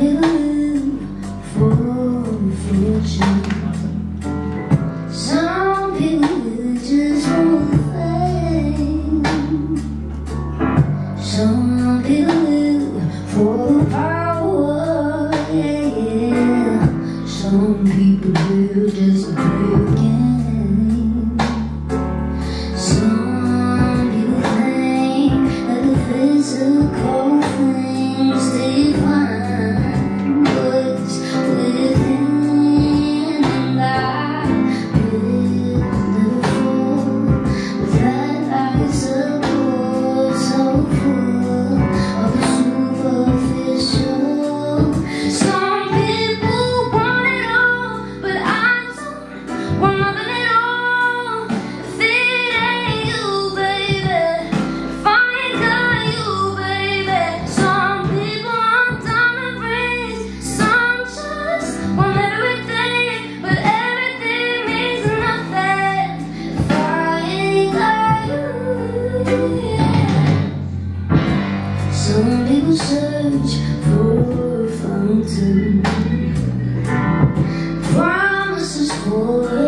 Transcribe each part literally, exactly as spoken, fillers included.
people live for fortune. Some people live just for fame. Some people live for the power, yeah, yeah. Some people live just to play a game. Some people think that the physical things define what's within, and I will never fall. But that life's a bore so full of the superficial. Some people want it all, but I don't want nothing at all. If it ain't you, baby, if I ain't got you, baby. Some people want diamond rings, some just want everything, but everything means nothing if I ain't got you, yeah. Some people search for a fountain, promises for the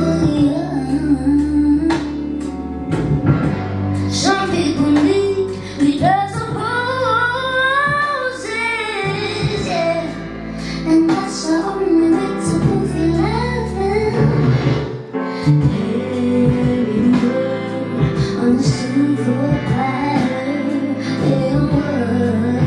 young. Some people need leaders of roses, yeah, and that's the only way to prove you love them. Every word on the silver platter, they'll work.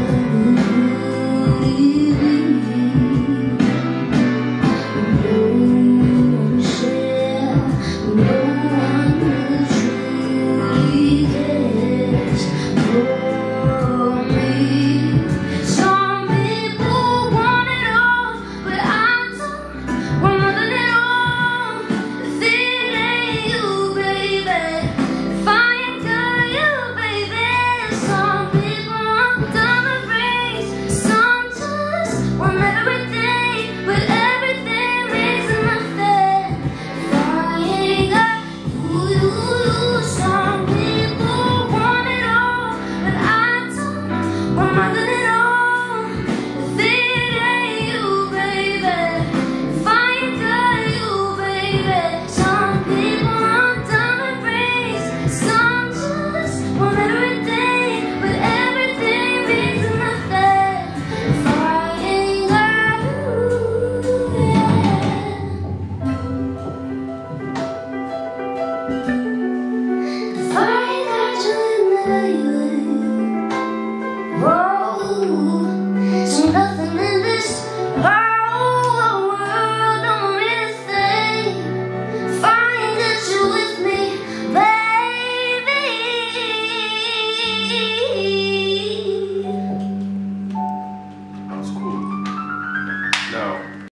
Whoa.